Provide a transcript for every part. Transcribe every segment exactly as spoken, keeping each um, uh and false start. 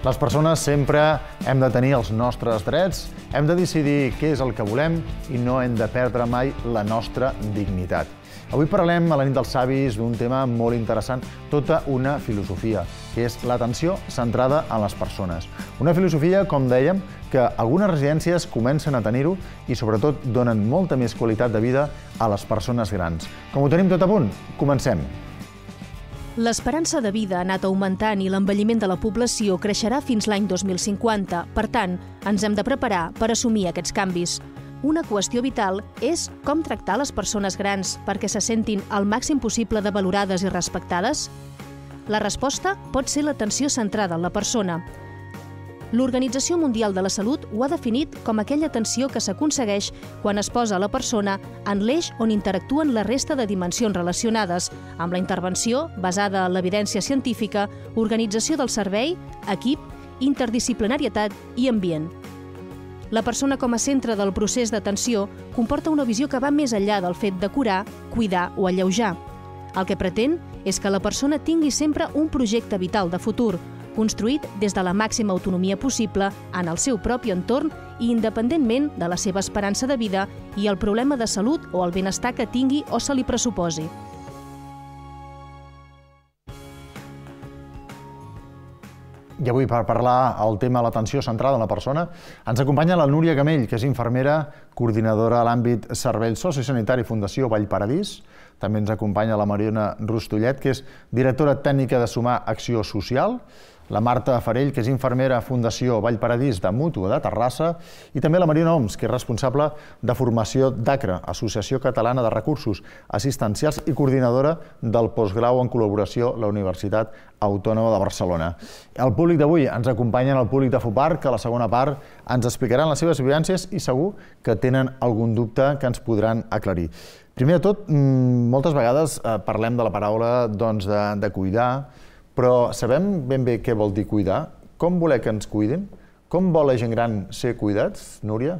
Les persones sempre hem de tenir els nostres drets, hem de decidir què és el que volem i no hem de perdre mai la nostra dignitat. Avui parlem a la nit dels savis d'un tema molt interessant, tota una filosofia, que és l'atenció centrada en les persones. Una filosofia, com dèiem, que algunes residències comencen a tenir-ho i sobretot donen molta més qualitat de vida a les persones grans. Com ho tenim tot a punt? Comencem! L'esperança de vida ha anat augmentant i l'envelliment de la població creixerà fins l'any dos mil cinquanta. Per tant, ens hem de preparar per assumir aquests canvis. Una qüestió vital és com tractar les persones grans perquè se sentin al màxim possible de valorades i respectades? La resposta pot ser l'atenció centrada en la persona. L'Organització Mundial de la Salut ho ha definit com aquella atenció que s'aconsegueix quan es posa la persona en l'eix on interactuen la resta de dimensions relacionades, amb la intervenció basada en l'evidència científica, organització del servei, equip, interdisciplinarietat i ambient. La persona com a centre del procés d'atenció comporta una visió que va més enllà del fet de curar, cuidar o alleujar. El que pretén és que la persona tingui sempre un projecte vital de futur, construït des de la màxima autonomia possible en el seu propi entorn i independentment de la seva esperança de vida i el problema de salut o el benestar que tingui o se li pressuposi. I avui, per parlar el tema de l'atenció centrada en la persona, ens acompanya la Núria Gamell, que és infermera, coordinadora a l'àmbit Servei Sociosanitari Fundació Vallparadís. També ens acompanya la Mariona Rustullet, que és directora tècnica de Sumar Acció Social, la Marta Farell, que és infermera a Fundació Vallparadís de Mútua de Terrassa, i també la Mariona Oms, que és responsable de formació d'ACRA, Associació Catalana de Recursos Assistencials i coordinadora del postgrau en col·laboració a la Universitat Autònoma de Barcelona. El públic d'avui ens acompanya en el públic de FUPAR, que a la segona part ens explicaran les seves vivències i segur que tenen algun dubte que ens podran aclarir. Primer de tot, moltes vegades parlem de la paraula de cuidar, però sabem ben bé què vol dir cuidar? Com voler que ens cuidin? Com vol la gent gran ser cuidats, Núria?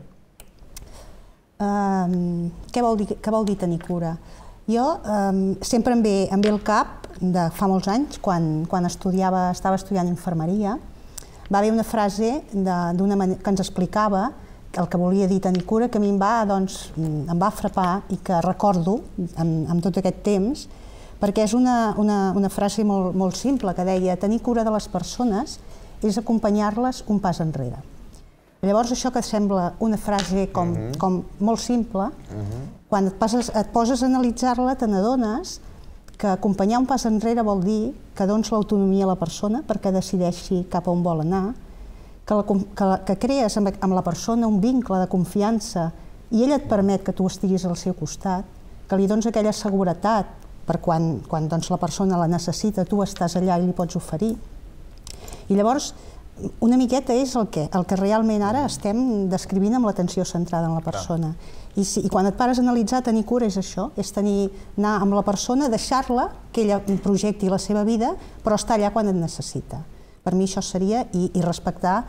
Què vol dir tenir cura? Jo sempre em ve el cap de fa molts anys, quan estava estudiant infermeria, va haver una frase que ens explicava el que volia dir tenir cura, que a mi em va frapar i que recordo amb tot aquest temps, perquè és una frase molt simple que deia tenir cura de les persones és acompanyar-les un pas enrere. Llavors això que sembla una frase com molt simple, quan et poses a analitzar-la te n'adones que acompanyar un pas enrere vol dir que dones l'autonomia a la persona perquè decideixi cap a on vol anar, que crees amb la persona un vincle de confiança i ell et permet que tu estiguis al seu costat, que li dones aquella seguretat per quan la persona la necessita, tu estàs allà i li pots oferir. I llavors, una miqueta és el que realment ara estem descrivint amb l'atenció centrada en la persona. I quan et pares a analitzar, tenir cura és això, és anar amb la persona, deixar-la, que ella projecti la seva vida, però estar allà quan et necessita. Per mi això seria, i respectar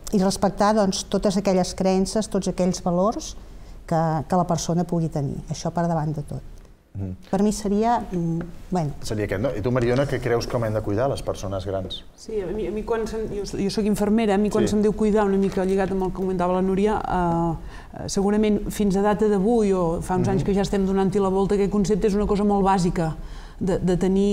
totes aquelles creences, tots aquells valors que la persona pugui tenir. Això per davant de tot. Per mi seria... Seria aquest, no? I tu, Mariona, què creus com hem de cuidar les persones grans? Sí, a mi quan... Jo soc infermera, a mi quan se'm diu cuidar, una mica lligat amb el que comentava la Núria, segurament fins a data d'avui, o fa uns anys que ja estem donant-hi la volta, aquest concepte és una cosa molt bàsica de tenir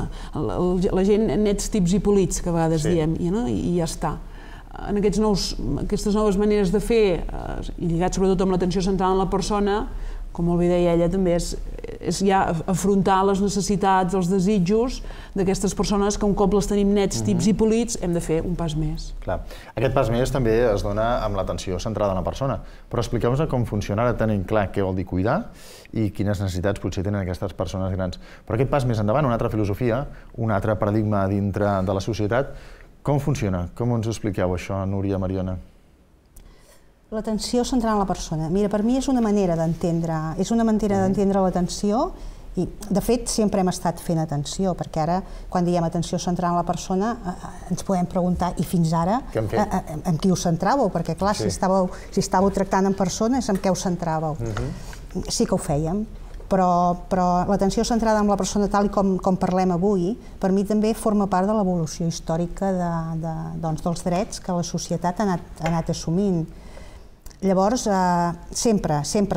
la gent nets, tips i polits, que a vegades diem, i ja està. En aquestes noves maneres de fer, i lligat sobretot amb l'atenció centrada en la persona, com molt bé deia ella, també és ja afrontar les necessitats, els desitjos d'aquestes persones que un cop les tenim nets, tips i polits, hem de fer un pas més. Clar. Aquest pas més també es dona amb l'atenció centrada en la persona, però expliqueu-nos com funciona, ara tenim clar què vol dir cuidar i quines necessitats potser tenen aquestes persones grans. Però aquest pas més endavant, una altra filosofia, un altre paradigma dintre de la societat, com funciona? Com ens ho expliqueu això, Núria, Mariona? L'atenció centrada en la persona. Mira, per mi és una manera d'entendre, és una manera d'entendre l'atenció i, de fet, sempre hem estat fent atenció, perquè ara, quan diem atenció centrada en la persona, ens podem preguntar, i fins ara, amb qui us centràveu? Perquè, clar, si estàveu tractant amb persones, amb què us centràveu? Sí que ho fèiem. però, però l'atenció centrada en la persona tal com, com parlem avui, per mi també forma part de l'evolució històrica de, de, doncs, dels drets que la societat ha anat, ha anat assumint. Llavors, eh, sempre, sempre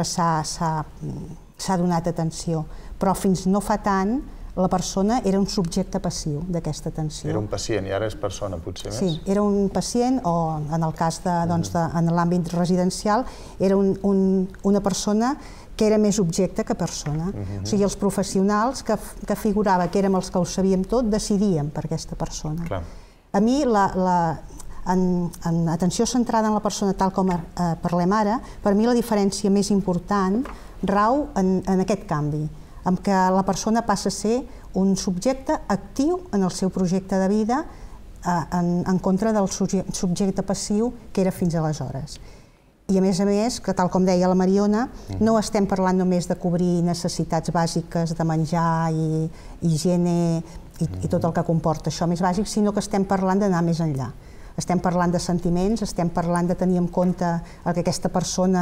s'ha donat atenció, però fins no fa tant la persona era un subjecte passiu d'aquesta atenció. Era un pacient i ara és persona, potser més? Sí, era un pacient o, en el cas de, doncs, de, en l'àmbit residencial, era un, un, una persona que era més objecte que persona. Uh-huh. O sigui, els professionals que, que figurava que érem els que ho sabíem tot, decidíem per aquesta persona. Clar. A mi, la, la, en, en atenció centrada en la persona tal com eh, parlem ara, per mi la diferència més important rau en, en aquest canvi, en què la persona passa a ser un subjecte actiu en el seu projecte de vida eh, en, en contra del subjecte passiu que era fins aleshores. I a més a més, que tal com deia la Mariona, no estem parlant només de cobrir necessitats bàsiques de menjar i higiene i, i tot el que comporta això més bàsic, sinó que estem parlant d'anar més enllà. Estem parlant de sentiments, estem parlant de tenir en compte el que aquesta persona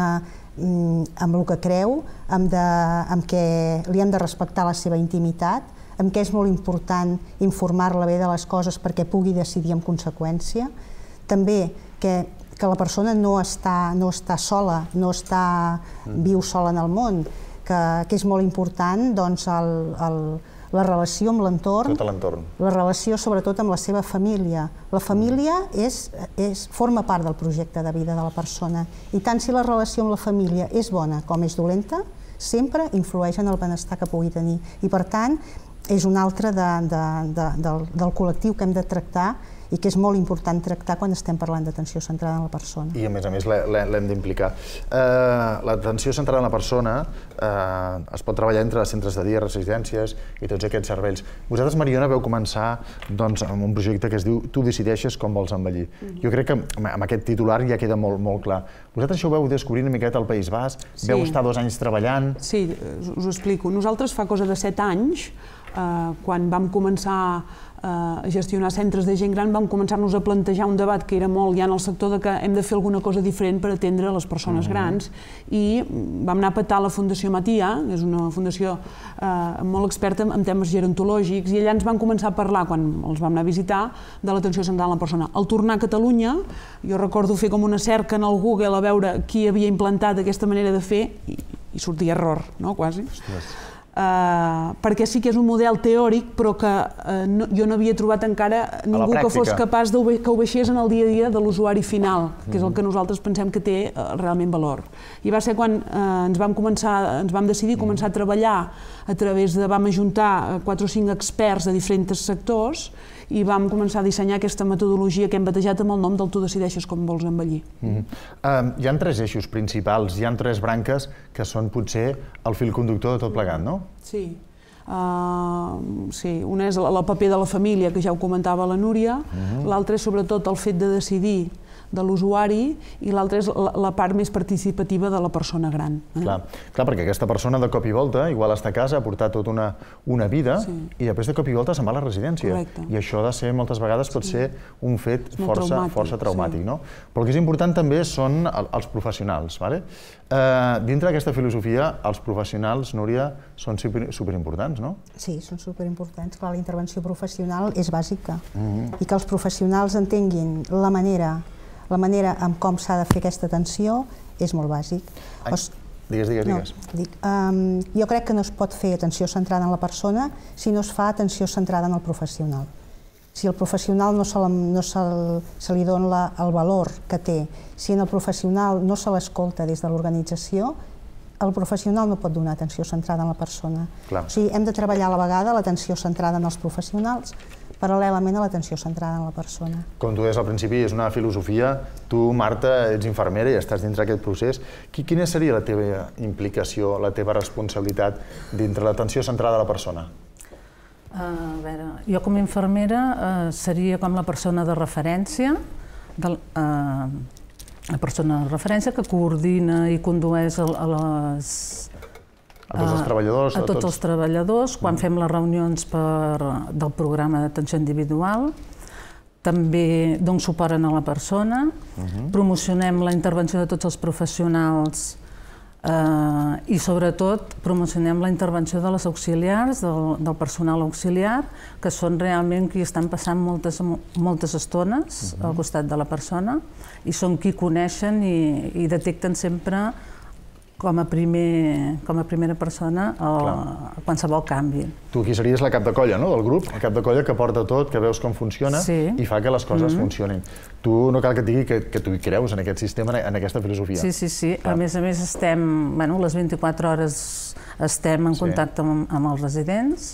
amb el que creu, amb, de, amb què li hem de respectar la seva intimitat, amb què és molt important informar-la bé de les coses perquè pugui decidir en conseqüència. També que, que la persona no està, no està sola, no està, viu sola en el món, que, que és molt important doncs, el, el, la relació amb l'entorn, tot l'entorn. La relació sobretot amb la seva família. La família és, és, forma part del projecte de vida de la persona i tant si la relació amb la família és bona com és dolenta, sempre influeix en el benestar que pugui tenir. I per tant, és un altre de, de, de, del, del col·lectiu que hem de tractar i que és molt important tractar quan estem parlant d'atenció centrada en la persona. I a més a més l'hem d'implicar. Eh, l'atenció centrada en la persona eh, es pot treballar entre centres de dia, residències i tots aquests serveis. Vosaltres, Mariona, veu començar doncs, amb un projecte que es diu Tu decideixes com vols envellir. Mm-hmm. Jo crec que amb aquest titular ja queda molt, molt clar. Vosaltres això ho veu descobrir una miqueta al País Basc? Sí. Veu estar dos anys treballant? Sí, us ho explico. Nosaltres fa cosa de set anys, eh, quan vam començar a gestionar centres de gent gran, vam començar-nos a plantejar un debat que era molt ja en el sector de que hem de fer alguna cosa diferent per atendre les persones grans i vam anar a petar la Fundació Matia, que és una fundació eh, molt experta en temes gerontològics, i allà ens van començar a parlar, quan els vam anar a visitar, de l'atenció centrada en la persona. Al tornar a Catalunya, jo recordo fer com una cerca en el Google a veure qui havia implantat aquesta manera de fer i, i sortia error, no? Quasi. Ostres. Uh, perquè sí que és un model teòric, però que uh, no, jo no havia trobat encara ningú que fos capaç de que ho baixés en el dia a dia de l'usuari final, que és el que nosaltres pensem que té uh, realment valor. I va ser quan uh, ens vam començar, ens vam decidir començar a treballar a través de, vam ajuntar quatre o cinc experts de diferents sectors i vam començar a dissenyar aquesta metodologia que hem batejat amb el nom del Tu decideixes com vols envellir. Mm-hmm. uh, hi ha tres eixos principals, hi ha tres branques que són potser el fil conductor de tot plegat, no? Sí. Uh, sí, una és el paper de la família, que ja ho comentava la Núria, mm-hmm. L'altre és sobretot el fet de decidir de l'usuari i l'altre és la, la part més participativa de la persona gran. Eh? Clar, clar, perquè aquesta persona de cop i volta igual està a casa, ha portat tota una, una vida sí. I després de cop i volta se'n va a la residència. Correcte. I això ha de ser, moltes vegades, pot sí. Ser un fet força traumàtic, força traumàtic sí. No? Però el que és important també són els professionals. Vale? Uh, dintre d'aquesta filosofia, els professionals, Núria, són superimportants, no? Sí, són superimportants. Clar, la intervenció professional és bàsica. Mm-hmm. I que els professionals entenguin la manera la manera en com s'ha de fer aquesta atenció és molt bàsic. Ai, o, digues, digues, no, digues. Dic, um, jo crec que no es pot fer atenció centrada en la persona si no es fa atenció centrada en el professional. Si el professional no se, la, no se, se li dona la, el valor que té, si en el professional no se l'escolta des de l'organització, el professional no pot donar atenció centrada en la persona. Clar. O sigui, hem de treballar a la vegada l'atenció centrada en els professionals paral·lelament a l'atenció centrada en la persona. Com tu deies al principi, és una filosofia. Tu, Marta, ets infermera i estàs dintre d'aquest procés. Quina seria la teva implicació, la teva responsabilitat dintre l'atenció centrada a la persona? Uh, a veure, jo com a infermera uh, seria com la persona de referència, de, uh, la persona de referència que coordina i condueix a, a les... A tots els treballadors? A, a tots, tots els treballadors, quan mm. fem les reunions per, del programa d'atenció individual. També dono suport a la persona, mm-hmm. promocionem la intervenció de tots els professionals I sobretot promocionem la intervenció de les auxiliars, del personal auxiliar, que són realment qui estan passant moltes estones al costat de la persona i són qui coneixen i detecten sempre com a primera persona qualsevol canvi. Tu aquí series la cap de colla del grup, el cap de colla que porta tot, que veus com funciona i fa que les coses funcionin. Tu no cal que et digui que tu hi creus en aquest sistema, en aquesta filosofia. Sí, sí, sí. A més a més estem, les vint-i-quatre hores estem en contacte amb els residents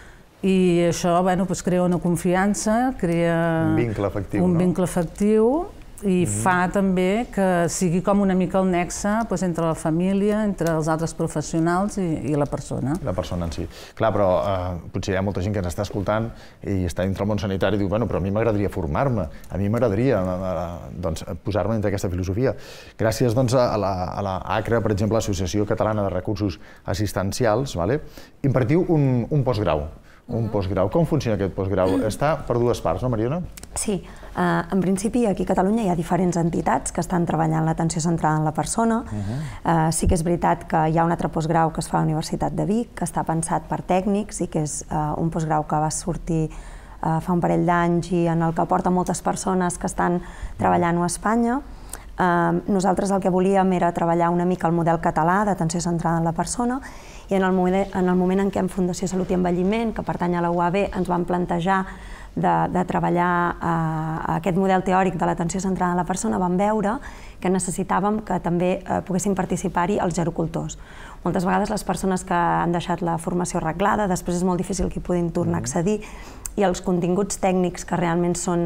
i això crea una confiança, crea un vincle afectiu i fa també que sigui com una mica el nexe entre la família, entre els altres professionals i la persona. La persona en si. Clar, però potser hi ha molta gent que ens està escoltant i està dintre el món sanitari i diu, bueno, però a mi m'agradaria formar-me, a mi m'agradaria posar-me dintre aquesta filosofia. Gràcies a l'ACRA, per exemple, l'Associació Catalana de Recursos Assistencials, impartiu un postgrau. Un postgrau. Com funciona aquest postgrau? Està per dues parts, no, Mariona? Sí. En principi, aquí a Catalunya hi ha diferents entitats que estan treballant l'atenció centrada en la persona. Sí que és veritat que hi ha un altre postgrau que es fa a la Universitat de Vic, que està pensat per tècnics i que és un postgrau que va sortir fa un parell d'anys i en el que porta moltes persones que estan treballant a Espanya. Nosaltres el que volíem era treballar una mica el model català d'atenció centrada en la persona i en el moment en què en Fundació Salut i Envelliment, que pertany a la U A B, ens vam plantejar de treballar aquest model teòric de l'atenció centrada en la persona, vam veure que necessitàvem que també poguessin participar-hi els gerocultors. Moltes vegades les persones que han deixat la formació arreglada, després és molt difícil que hi puguin tornar a accedir i els continguts tècnics que realment són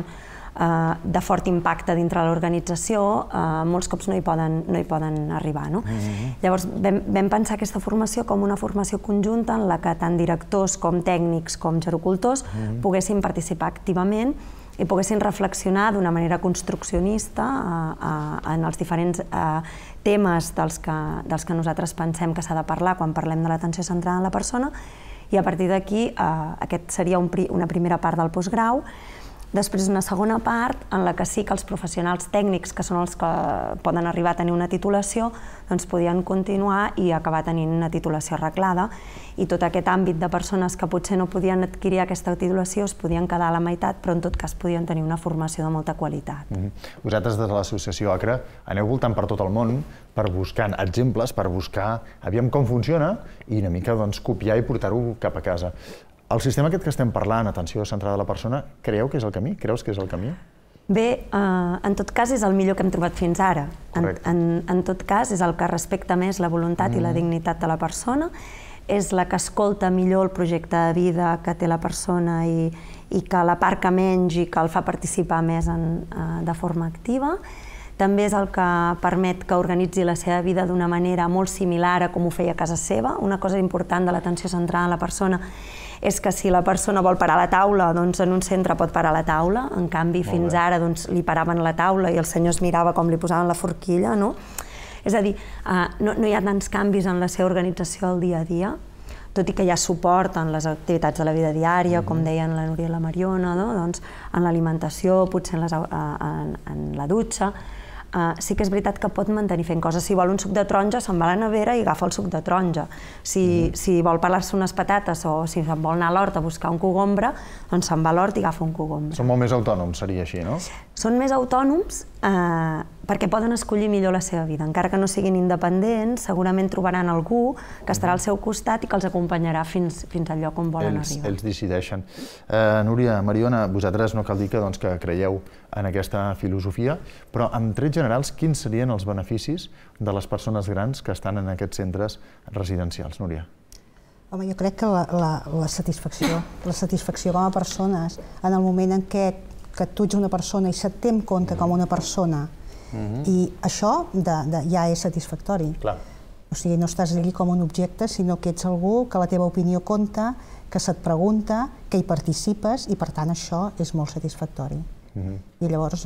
de fort impacte dintre l'organització, molts cops no hi poden arribar. Llavors vam pensar aquesta formació com una formació conjunta en la que tant directors com tècnics com gerocultors poguessin participar activament i poguessin reflexionar d'una manera construccionista en els diferents temes dels que nosaltres pensem que s'ha de parlar quan parlem de l'atenció centrada en la persona i a partir d'aquí aquest seria una primera part del postgrau. Després una segona part en la que sí que els professionals tècnics, que són els que poden arribar a tenir una titulació, doncs podien continuar i acabar tenint una titulació arreglada i tot aquest àmbit de persones que potser no podien adquirir aquesta titulació es podien quedar a la meitat, però en tot cas podien tenir una formació de molta qualitat. Vosaltres des de l'associació ACRA aneu voltant per tot el món per buscar exemples, per buscar aviam com funciona i una mica copiar i portar-ho cap a casa. El sistema aquest que estem parlant, atenció centrada a la persona, creieu que és el camí? Creus que és el camí? Bé, en tot cas és el millor que hem trobat fins ara. En tot cas és el que respecta més la voluntat i la dignitat de la persona, és la que escolta millor el projecte de vida que té la persona i que l'aparca menys i que el fa participar més de forma activa. També és el que permet que organitzi la seva vida d'una manera molt similar a com ho feia a casa seva. Una cosa important de l'atenció centrada en la persona és que si la persona vol parar a la taula, doncs en un centre pot parar a la taula. En canvi, fins ara li paraven a la taula i el senyor es mirava com li posaven la forquilla. És a dir, no hi ha tants canvis en la seva organització al dia a dia, tot i que hi ha suport en les activitats de la vida diària, com deien la Núria i la Mariona, en l'alimentació, potser en la dutxa. Sí que és veritat que pot mantenir fent coses. Si vol un suc de taronja, se'n va a la nevera i agafa el suc de taronja. Si vol pelar-se unes patates o si se'n vol anar a l'hort a buscar un cogombre, doncs se'n va a l'hort i agafa un cogombre. Són molt més autònoms, seria així, no? Són més autònoms perquè poden escollir millor la seva vida. Encara que no siguin independents, segurament trobaran algú que estarà al seu costat i que els acompanyarà fins al lloc on volen arribar. Ells decideixen. Núria, Mariona, vosaltres no cal dir que creieu en aquesta filosofia, però en trets generals, quins serien els beneficis de les persones grans que estan en aquests centres residencials, Núria? Home, jo crec que la satisfacció, la satisfacció com a persones, en el moment en què tu ets una persona i se't té en compte com una persona, i això ja és satisfactori. O sigui, no estàs allí com un objecte, sinó que ets algú que la teva opinió compta, que se't pregunta, que hi participes, i per tant això és molt satisfactori. I llavors,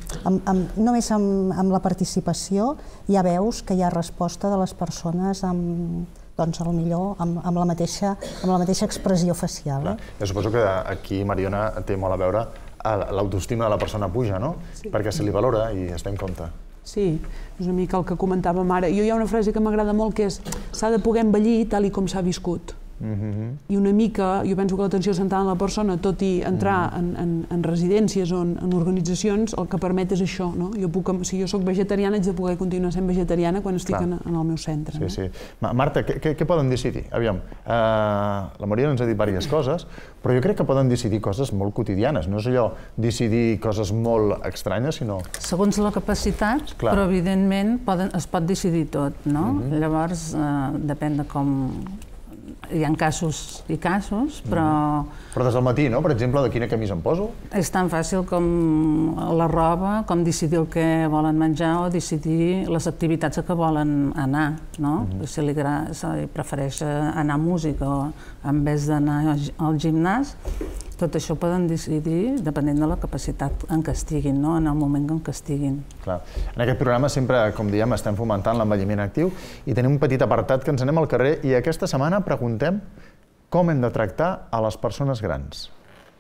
només amb la participació ja veus que hi ha resposta de les persones doncs potser amb la mateixa expressió facial. Jo suposo que aquí, Mariona, té molt a veure l'autoestima de la persona puja, no? Perquè se li valora i es té en compte. Sí, és una mica el que comentàvem ara. Jo hi ha una frase que m'agrada molt que és s'ha de poder envellir tal i com s'ha viscut. I una mica, jo penso que l'atenció centrada en la persona, tot i entrar en residències o en organitzacions, el que permet és això. Si jo soc vegetariana, haig de poder continuar sent vegetariana quan estic en el meu centre. Sí, sí. Marta, què poden decidir? Aviam, la Mariona ens ha dit diverses coses, però jo crec que poden decidir coses molt quotidianes. No és allò decidir coses molt estranyes, sinó... Segons la capacitat, però evidentment es pot decidir tot, no? Llavors, depèn de com... Hi ha casos i casos, però... Però des del matí, no? Per exemple, de quina camisa em poso? És tan fàcil com la roba, com decidir el que volen menjar o decidir les activitats a què volen anar, no? Si li prefereix anar a música en vez d'anar al gimnàs, tot això ho poden decidir depenent de la capacitat en què estiguin, en el moment en què estiguin. En aquest programa sempre, com diem, estem fomentant l'envelliment actiu i tenim un petit apartat que ens anem al carrer i aquesta setmana preguntem com hem de tractar a les persones grans.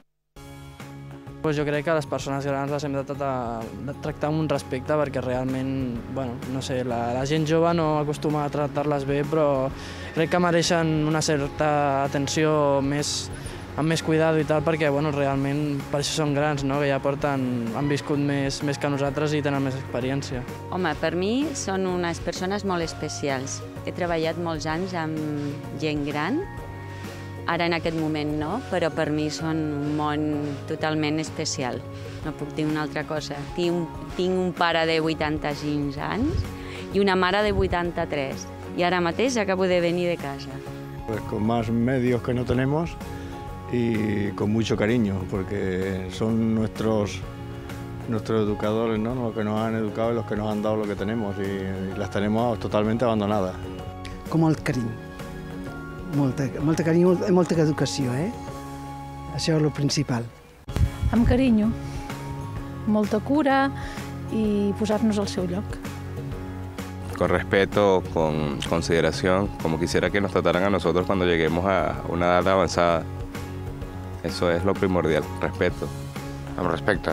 Jo crec que les persones grans les hem de tractar amb un respecte perquè realment, no sé, la gent jove no acostuma a tractar-les bé, però crec que mereixen una certa atenció més amb més cuidado i tal, perquè realment per això són grans, que ja porten, han viscut més que nosaltres i tenen més experiència. Home, per mi són unes persones molt especials. He treballat molts anys amb gent gran, ara en aquest moment no, però per mi són un món totalment especial. No puc dir una altra cosa. Tinc un pare de vuitanta-cinc anys i una mare de vuitanta-tres, i ara mateix acabo de venir de casa. Con más medios que no tenemos, y con mucho cariño, porque son nuestros, nuestros educadores, ¿no? Los que nos han educado y los que nos han dado lo que tenemos, y las tenemos totalmente abandonadas. Com molt carinyo, molta, molta carinyo i molta educació, eh? Això és el principal. Amb carinyo, molta cura i posar-nos al seu lloc. Con respeto, con consideración, como quisiera que nos trataran a nosotros cuando lleguemos a una edad avanzada. Eso es lo primordial, respeto. Amb respecte.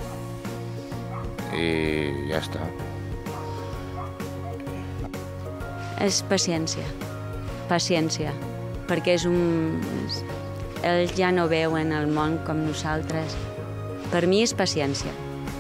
I ja està. És paciència. Paciència. Perquè és un... Ells ja no veuen el món com nosaltres. Per mi és paciència.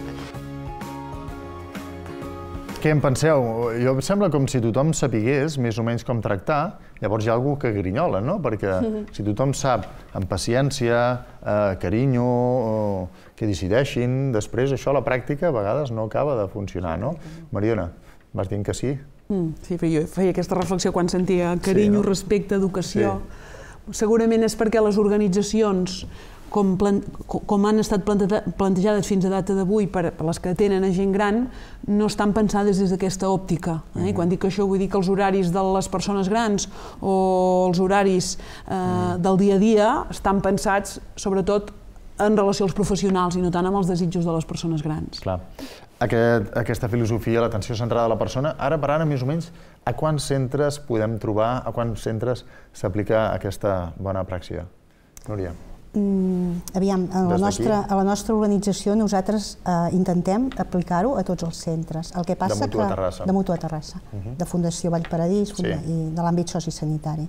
Què en penseu? Jo em sembla com si tothom sapigués més o menys com tractar, llavors hi ha algú que grinyola, no? Perquè si tothom sap amb paciència, carinyo, que decideixin, després això a la pràctica a vegades no acaba de funcionar, no? Mariona, vas dient que sí? Sí, jo feia aquesta reflexió quan sentia carinyo, respecte, educació. Segurament és perquè les organitzacions com han estat plantejades fins a data d'avui per les que tenen a gent gran, no estan pensades des d'aquesta òptica. I quan dic això vull dir que els horaris de les persones grans o els horaris del dia a dia estan pensats sobretot en relació als professionals i no tant amb els desitjos de les persones grans. Clar. Aquesta filosofia, l'atenció centrada a la persona, ara per ara més o menys a quants centres podem trobar, a quants centres s'aplica aquesta bona pràctica? Núria. Aviam, a la nostra organització nosaltres intentem aplicar-ho a tots els centres. El que passa que... De Mutua Terrassa. De Mutua Terrassa, de Fundació Vallparadís i de l'àmbit sociosanitari.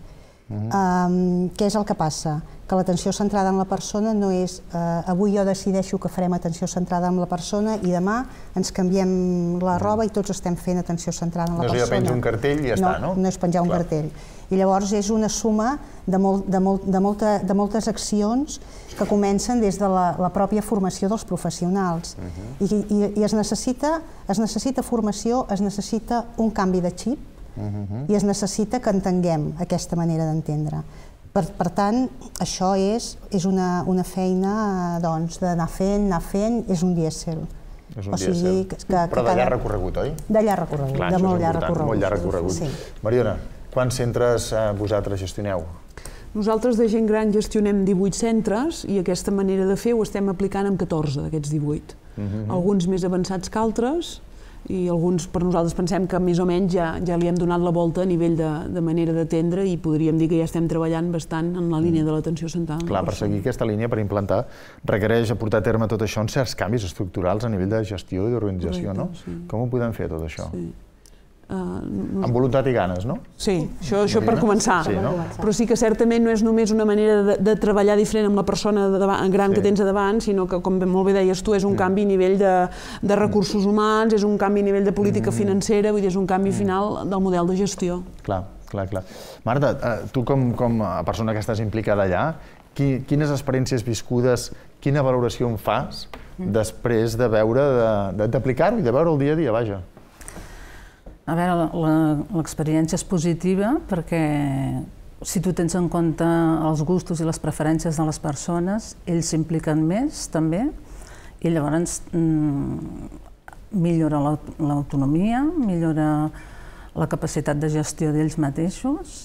Què és el que passa? Que l'atenció centrada en la persona no és avui jo decideixo que farem atenció centrada en la persona i demà ens canviem la roba i tots estem fent atenció centrada en la persona. No és jo penjo un cartell i ja està, no? No, no és penjar un cartell. I llavors és una suma de moltes accions que comencen des de la pròpia formació dels professionals. I es necessita formació, es necessita un canvi de xip i es necessita que entenguem aquesta manera d'entendre. Per tant, això és una feina d'anar fent, anar fent, és un dièsel. És un dièsel. Però de llarg recorregut, oi? De llarg recorregut, de molt llarg recorregut. Molt llarg recorregut. Mariona, quants centres vosaltres gestioneu? Nosaltres de gent gran gestionem divuit centres i aquesta manera de fer ho estem aplicant en catorze d'aquests divuit. Alguns més avançats que altres i alguns per nosaltres pensem que més o menys ja, ja li hem donat la volta a nivell de, de manera d'atendre i podríem dir que ja estem treballant bastant en la línia de l'atenció centrada. Clar, per seguir aquesta línia, per implantar, requereix portar a terme tot això en certs canvis estructurals a nivell de gestió i d'organització, no? Sí. Com ho podem fer, tot això? Sí. Uh, no... Amb voluntat i ganes, no? Sí, això, això per començar. Sí, no? Però sí que certament no és només una manera de, de treballar diferent amb la persona de davant, gran sí. que tens a davant, sinó que, com molt bé deies tu, és un mm. canvi a nivell de, de recursos humans, és un canvi a nivell de política mm. financera, vull dir, és un canvi mm. final del model de gestió. Clar, clar, clar. Marta, tu com, com a persona que estàs implicada allà, qui, quines experiències viscudes, quina valoració en fas mm. després de veure, d'aplicar-ho i de veure el dia a dia, vaja? A veure, l'experiència és positiva perquè si tu tens en compte els gustos i les preferències de les persones, ells s'impliquen més també i llavors millora l'autonomia, millora la capacitat de gestió d'ells mateixos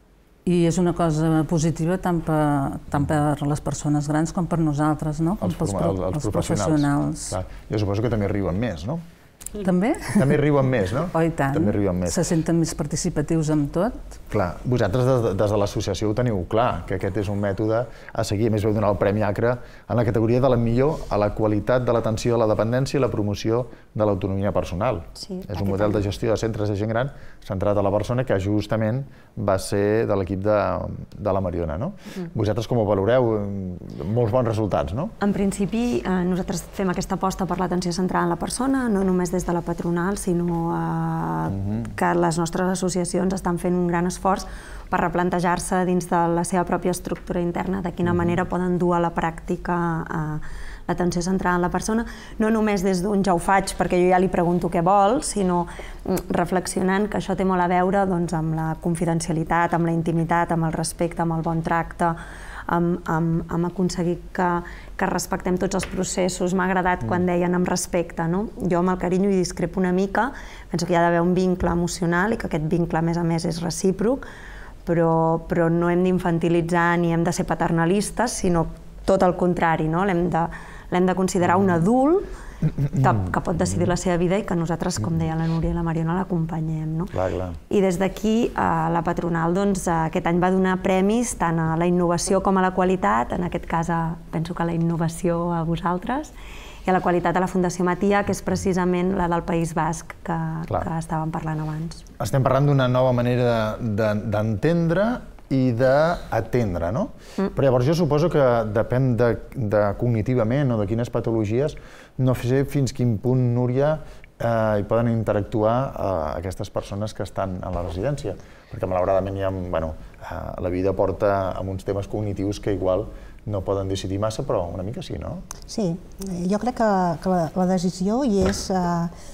i és una cosa positiva tant per, tant per les persones grans com per nosaltres, no? Com els, pels, els, els professionals. Clar. Jo suposo que també riuen més, no? També? També riuen més, no? Oh, i tant. També riuen més. Se senten més participatius amb tot. Clar, vosaltres des de, des de l'associació ho teniu clar, que aquest és un mètode a seguir. A més, vau donar el Premi Acre en la categoria de la millor a la qualitat de l'atenció a la dependència i la promoció de l'autonomia personal. Sí, és un model de gestió de centres de gent gran centrat a la persona que justament va ser de l'equip de, de la Mariona, no? Mm. Vosaltres com ho valoreu? Molts bons resultats, no? En principi, eh, nosaltres fem aquesta aposta per l'atenció centrada en la persona, no només des de la patronal, sinó eh, uh-huh. que les nostres associacions estan fent un gran esforç per replantejar-se dins de la seva pròpia estructura interna de quina uh-huh. manera poden dur a la pràctica eh, l'atenció centrada en la persona, no només des d'un ja ho faig perquè jo ja li pregunto què vol, sinó reflexionant que això té molt a veure doncs, amb la confidencialitat, amb la intimitat, amb el respecte, amb el bon tracte, amb, amb, amb aconseguir que, que respectem tots els processos. M'ha agradat quan deien amb respecte, no? Jo amb el carinyo hi discrepo una mica, penso que hi ha d'haver un vincle emocional i que aquest vincle a més a més és recíproc, però, però no hem d'infantilitzar ni hem de ser paternalistes, sinó tot el contrari, no? L'hem de, l'hem de considerar un adult que, que pot decidir la seva vida i que nosaltres, com deia la Núria i la Mariona, l'acompanyem. No? Clar, clar. I des d'aquí, la patronal doncs, aquest any va donar premis tant a la innovació com a la qualitat, en aquest cas penso que a la innovació a vosaltres, i a la qualitat a la Fundació Matia, que és precisament la del País Basc que, que estàvem parlant abans. Estem parlant d'una nova manera d'entendre i d'atendre, no? Mm. Però llavors jo suposo que depèn de, de cognitivament o de quines patologies, no sé fins quin punt, Núria, eh, hi poden interactuar eh, aquestes persones que estan a la residència. Perquè malauradament hi ha, bueno, eh, la vida porta amb uns temes cognitius que igual no poden decidir massa, però una mica sí, no? Sí, jo crec que, que la, la decisió hi és... Eh,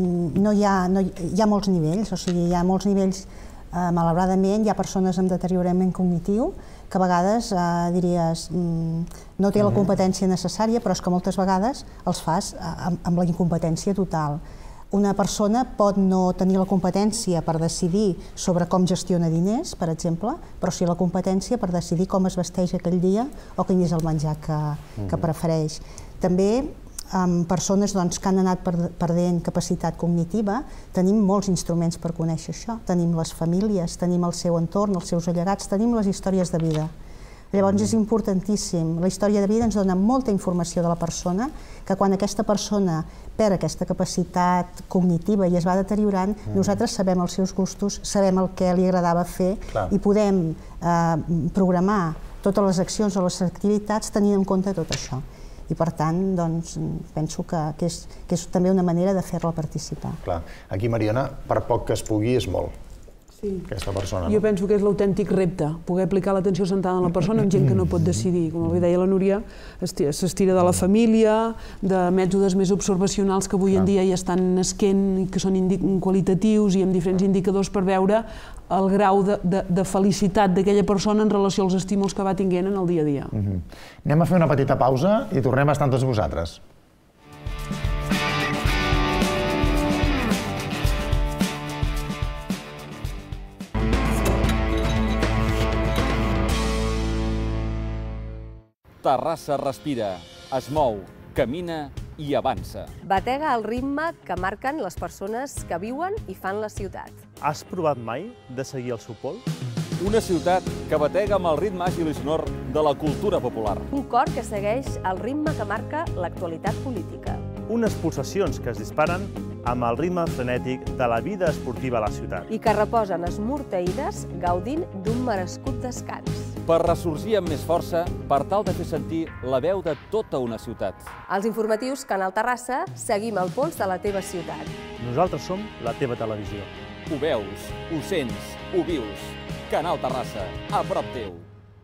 no hi ha, no, hi ha molts nivells, o sigui, hi ha molts nivells. Uh, malauradament hi ha persones amb deteriorament cognitiu que a vegades uh, diries mm, no té la competència necessària, però és que moltes vegades els fas uh, amb, amb la incompetència total. Una persona pot no tenir la competència per decidir sobre com gestiona diners, per exemple, però sí la competència per decidir com es vesteix aquell dia o quin és el menjar que, que prefereix. També amb persones doncs, que han anat perdent capacitat cognitiva, tenim molts instruments per conèixer això. Tenim les famílies, tenim el seu entorn, els seus allegats, tenim les històries de vida. Llavors és importantíssim. La història de vida ens dona molta informació de la persona, que quan aquesta persona perd aquesta capacitat cognitiva i es va deteriorant, mm. nosaltres sabem els seus gustos, sabem el que li agradava fer Clar. i podem eh, programar totes les accions o les activitats tenint en compte tot això. I per tant, doncs, penso que, que, és, que és també una manera de fer-la participar. Clar. Aquí, Mariona, per poc que es pugui és molt. Sí. Aquesta persona, jo no? penso que és l'autèntic repte, poder aplicar l'atenció centrada en la persona amb gent que no pot decidir. Com bé deia la Núria, s'estira de la família, de mètodes més observacionals que avui en dia ja estan nasquent, que són qualitatius i amb diferents indicadors per veure el grau de, de, de felicitat d'aquella persona en relació als estímuls que va tinguent en el dia a dia. Uh-huh. Anem a fer una petita pausa i tornem a estar amb tots vosaltres. Terrassa respira, es mou, camina i avança. Batega el ritme que marquen les persones que viuen i fan la ciutat. Has provat mai de seguir el seu pols? Una ciutat que batega amb el ritme àgil i sonor de la cultura popular. Un cor que segueix el ritme que marca l'actualitat política. Unes pulsacions que es disparen amb el ritme frenètic de la vida esportiva a la ciutat. I que reposen esmorteïdes gaudint d'un merescut descans. Per ressorgir amb més força, per tal de fer sentir la veu de tota una ciutat. Als informatius Canal Terrassa seguim el pols de la teva ciutat. Nosaltres som la teva televisió. Ho veus, ho sents, ho vius. Canal Terrassa, a prop teu.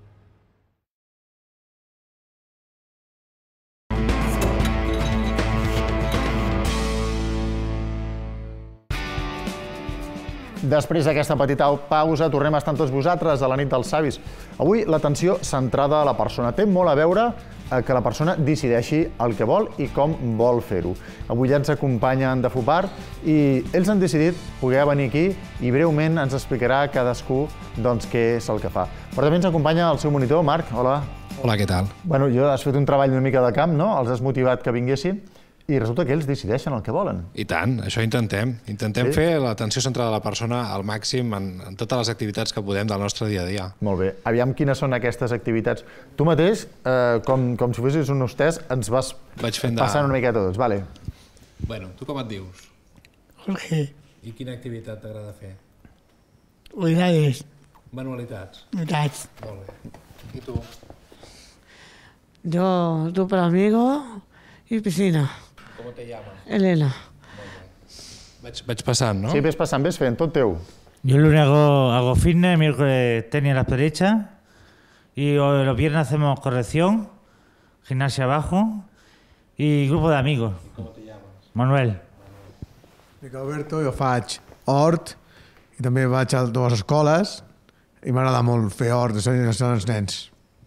Després d'aquesta petita pausa, tornem a estar amb tots vosaltres a la nit dels savis. Avui l'atenció centrada a la persona. Té molt a veure que la persona decideixi el que vol i com vol fer-ho. Avui ja ens acompanyen de Fupar i ells han decidit poder venir aquí i breument ens explicarà cadascú doncs, què és el que fa. Però també ens acompanya el seu monitor, Marc. Hola. Hola, què tal? Bueno, jo has fet un treball una mica de camp, no? Els has motivat que vinguessin. I resulta que ells decideixen el que volen. I tant, això intentem. Intentem fer l'atenció centrada a la persona al màxim en totes les activitats que podem del nostre dia a dia. Molt bé. Aviam quines són aquestes activitats. Tu mateix, com si fossis un hostès, ens vas passant una miqueta tots. Vale. Bueno, tu com et dius? Jorge. I quina activitat t'agrada fer? Manualidades. Manualitats? Manualitats. Molt bé. I tu? Yo, tú para amigo y piscina. ¿Cómo te llamas? Elena. Vaig, vaig passant, no? Sí, ves passant, ves fent, tot teu. Yo el lunes hago, hago fitness, miércoles tenis a la derecha y los viernes hacemos corrección, gimnasia abajo y grupo de amigos. ¿Cómo te llamas? Manuel. Dic Alberto, jo faig hort i també vaig a dues escoles i m'agrada molt fer hort, són els nens.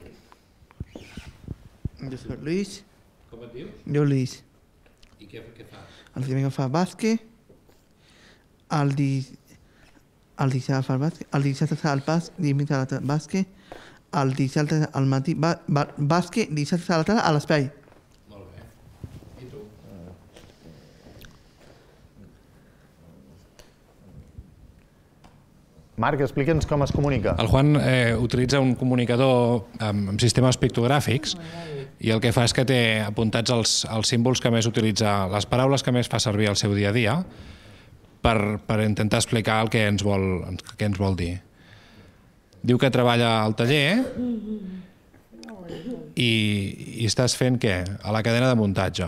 Jo soc Luis. Com et dius? Jo Luis. I què, què fas? El dimecres fa bàsquet, el, di... el dissabte fa bàsquet, el dissabte fa el pas, dimecres al bàsquet, el dissabte al matí, bà... Bà... bàsquet, dissabte a la tarda a l'espai. Molt bé. I tu? Marc, explica'ns com es comunica. El Juan eh, utilitza un comunicador amb, amb sistemes pictogràfics i el que fa és que té apuntats els, els símbols que més utilitza, les paraules que més fa servir al seu dia a dia per, per intentar explicar el que ens vol, què ens vol dir. Diu que treballa al taller i, i estàs fent què? A la cadena de muntatge.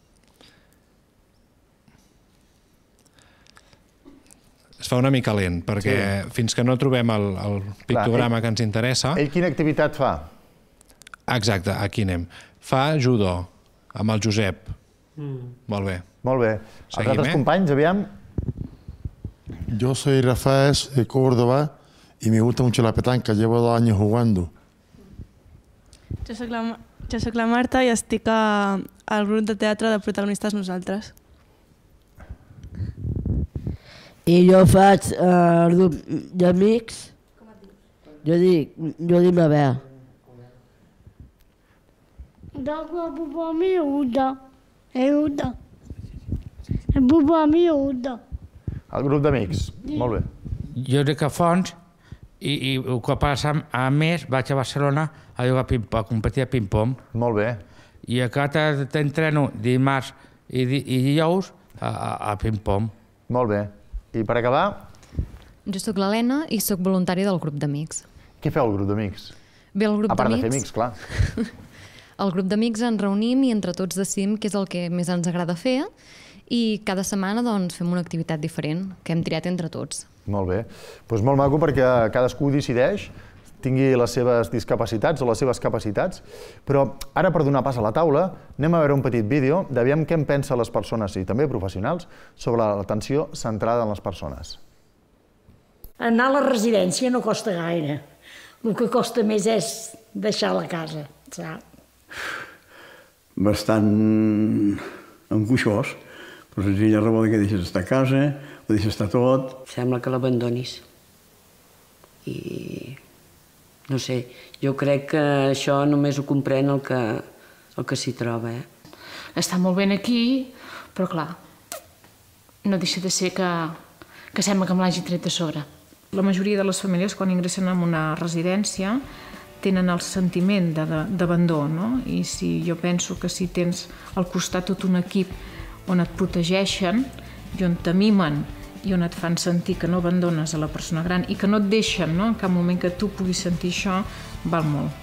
Es fa una mica lent, perquè sí. Fins que no trobem el, el pictograma Clar, ell, que ens interessa... Ell quina activitat fa? Exacte, aquí anem. Fa judo, amb el Josep. Mm. Molt bé. Molt bé. Els altres companys, aviam? Yo soy Rafael de Córdoba y me gusta mucho la petanca, llevo dos años jugando. Jo soc la, jo soc la Marta i estic a, al grup de teatre de Protagonistes Nosaltres. I jo faig uh, el grup d'amics. Jo dic, jo dic Mabel. Dopo pupo mi uda. E uda. E pupo mi uda. El grup d'amics, molt bé. Jo dic a Fons i, i el que passa a més vaig a Barcelona a jugar a competir a ping-pong. Molt bé. I acá t'entreno dimarts i, di, i dijous a, a, a ping-pong. Molt bé. I per acabar? Jo sóc l'Helena i sóc voluntària del grup d'amics. Què feu al grup d'amics? Bé, el grup d'amics... A part de fer amics, clar. Al grup d'amics ens reunim i entre tots decidim què és el que més ens agrada fer i cada setmana doncs, fem una activitat diferent que hem triat entre tots. Molt bé. Doncs molt maco perquè cadascú decideix, tingui les seves discapacitats o les seves capacitats, però ara per donar pas a la taula anem a veure un petit vídeo d'aviam què en pensen les persones i també professionals sobre l'atenció centrada en les persones. Anar a la residència no costa gaire. El que costa més és deixar la casa, saps? Bastant angoixós, però senzilla raó que deixes estar a casa, ho deixes estar tot. Sembla que l'abandonis. I no sé, jo crec que això només ho comprèn el que, el que s'hi troba. Eh? està molt ben aquí, però clar, no deixa de ser que, que sembla que me l'hagi tret de sobre. La majoria de les famílies, quan ingressen en una residència, tenen el sentiment d'abandó, no? I si jo penso que si tens al costat tot un equip on et protegeixen i on t'amimen i on et fan sentir que no abandones a la persona gran i que no et deixen, no?, en cap moment que tu puguis sentir això, val molt.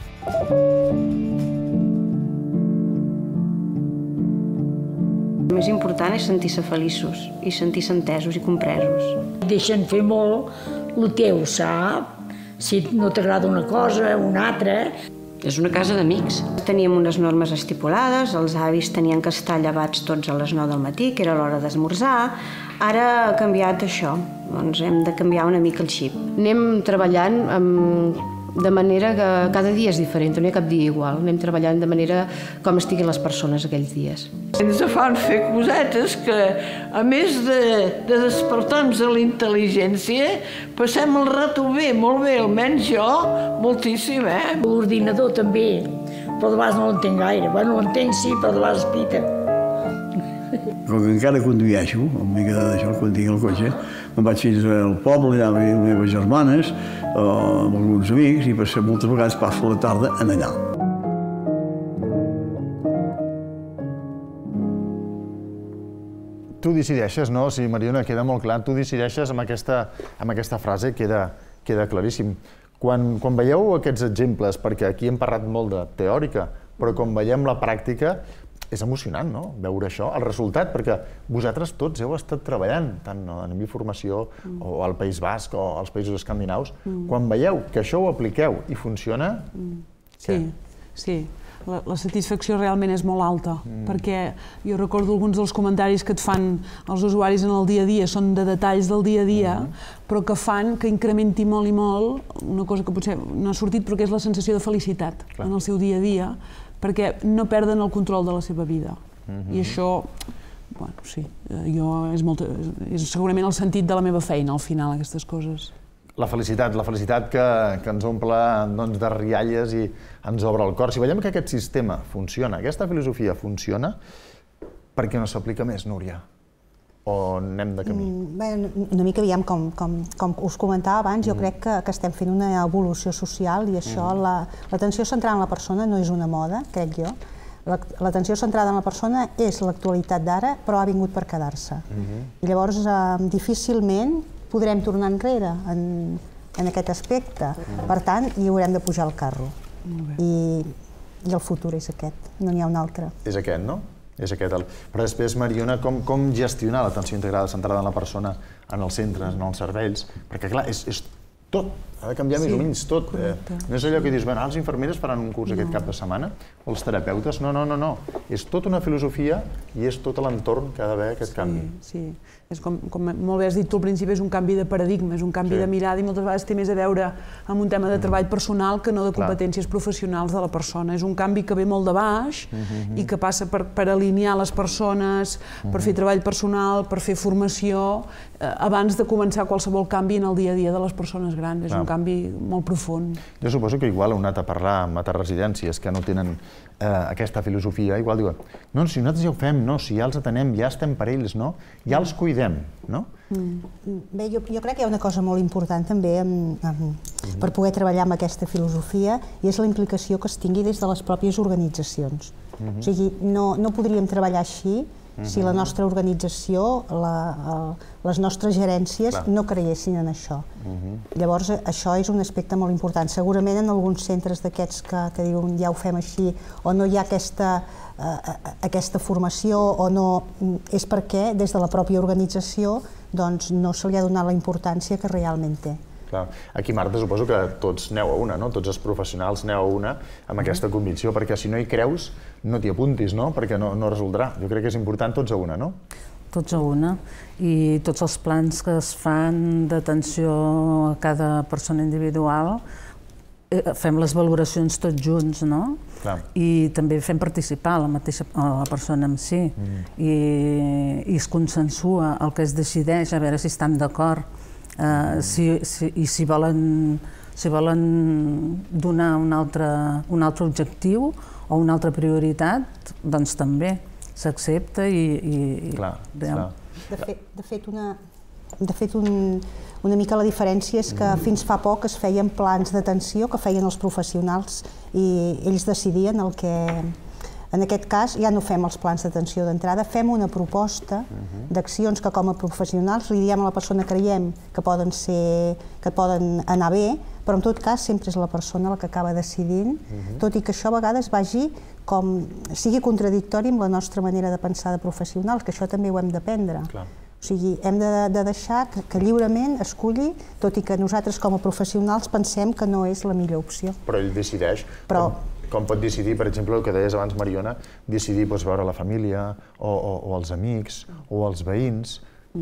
El més important és sentir-se feliços i sentir-se entesos i compresos. Deixen fer molt el teu, sap? Si no t'agrada una cosa, una altra. És una casa d'amics. Teníem unes normes estipulades, els avis tenien que estar llevats tots a les nou del matí, que era l'hora d'esmorzar. Ara ha canviat això, doncs hem de canviar una mica el xip. Anem treballant amb de manera que cada dia és diferent, no hi ha cap dia igual. Anem treballant de manera com estiguin les persones aquells dies. Ens fan fer cosetes que, a més de, de despertar-nos a la intel·ligència, passem el rato bé, molt bé, almenys jo, moltíssim, eh? L'ordinador també, però de vegades no l'entenc gaire. Bueno, l'entenc sí, però de vegades pita. Com que encara condueixo, una mica d'això, quan tinc el cotxe, me'n vaig fins al poble, allà amb les meves germanes, o amb alguns amics, i passo, moltes vegades passo la tarda en allà. Tu decideixes, no? Sí, Mariona, queda molt clar, tu decideixes amb aquesta, amb aquesta frase, queda, queda claríssim. Quan, quan veieu aquests exemples, perquè aquí hem parlat molt de teòrica, però quan veiem la pràctica, és emocionant, no?, veure això, el resultat, perquè vosaltres tots heu estat treballant, tant en informació mm. o al País Basc o als països escandinaus. Mm. Quan veieu que això ho apliqueu i funciona... Mm. Sí, sí. La, la satisfacció realment és molt alta, mm. perquè jo recordo alguns dels comentaris que et fan els usuaris en el dia a dia, són de detalls del dia a dia, mm. però que fan que incrementi molt i molt una cosa que potser no ha sortit, però que és la sensació de felicitat Clar. En el seu dia a dia, perquè no perden el control de la seva vida. Mm-hmm. I això, bueno, sí, jo és, molt, és segurament el sentit de la meva feina, al final, aquestes coses. La felicitat, la felicitat que, que ens omple doncs, de rialles i ens obre el cor. Si veiem que aquest sistema funciona, aquesta filosofia funciona, per què no s'aplica més, Núria? O anem de camí? Mm, bé, una mica aviam, com, com, com us comentava abans, jo mm. crec que, que estem fent una evolució social i això, mm. l'atenció la, centrada en la persona no és una moda, crec jo. L'atenció centrada en la persona és l'actualitat d'ara, però ha vingut per quedar-se. Mm-hmm. I llavors, eh, difícilment podrem tornar enrere en, en aquest aspecte. Mm. Per tant, hi haurem de pujar al carro. I, I el futur és aquest, no n'hi ha un altre. És aquest, no? És aquest el... Però després, Mariona, com, com gestionar l'atenció integrada centrada en la persona, en els centres, en els serveis? Perquè, clar, és, és tot, ha de canviar sí, més o menys tot. Eh, no és allò que dius, bueno, els infermeres faran un curs no. aquest cap de setmana, o els terapeutes, no, no, no, no. És tota una filosofia i és tot l'entorn que ha d'haver aquest sí, canvi. Sí, és com, com molt bé has dit tu al principi, és un canvi de paradigma, és un canvi sí. de mirada i moltes vegades té més a veure amb un tema de treball personal que no de competències Clar. professionals de la persona. És un canvi que ve molt de baix mm-hmm. i que passa per, per alinear les persones, mm-hmm. per fer treball personal, per fer formació, eh, abans de començar qualsevol canvi en el dia a dia de les persones grans. És Clar. un canvi molt profund. Jo suposo que igual heu anat a parlar amb altres residències que no tenen eh, aquesta filosofia, igual diuen, no, si nosaltres ja ho fem, no, si ja els atenem, ja estem per ells, no? Ja els cuidem, no? Mm. Bé, jo, jo crec que hi ha una cosa molt important també amb, amb, mm-hmm. per poder treballar amb aquesta filosofia i és la implicació que es tingui des de les pròpies organitzacions. Mm-hmm. O sigui, no, no podríem treballar així si la nostra organització, la, el, les nostres gerències Clar. no creiessin en això. Uh-huh. Llavors, això és un aspecte molt important. Segurament en alguns centres d'aquests que, que diuen ja ho fem així, o no hi ha aquesta, uh, aquesta formació, o no, és perquè des de la pròpia organització doncs, no se li ha donat la importància que realment té. Clar. Aquí, Marta, suposo que tots aneu a una, no? Tots els professionals aneu a una amb aquesta convicció, perquè si no hi creus, no t'hi apuntis, no? Perquè no, no resoldrà. Jo crec que és important tots a una, no? Tots a una. I tots els plans que es fan d'atenció a cada persona individual, eh, fem les valoracions tots junts, no? Clar. I també fem participar la mateixa la persona en si. Mm. I, i es consensua el que es decideix, a veure si estan d'acord. Uh, si, si, i si volen, si volen donar un altre, un altre objectiu o una altra prioritat, doncs també. s'accepta i... Clar, clar. De fet, una... De fet, un, una mica la diferència és que fins fa poc es feien plans d'atenció que feien els professionals i ells decidien el que... En aquest cas ja no fem els plans d'atenció d'entrada, fem una proposta d'accions que com a professionals li diem a la persona que creiem que poden ser, que poden anar bé, però en tot cas sempre és la persona la que acaba decidint, tot i que això a vegades vagi com sigui contradictori amb la nostra manera de pensar de professionals, que això també ho hem d'aprendre. O sigui, hem de deixar que lliurement esculli, tot i que nosaltres com a professionals pensem que no és la millor opció. Però ell decideix. Com pot decidir, per exemple, el que deies abans, Mariona, decidir veure la família o els amics o els veïns.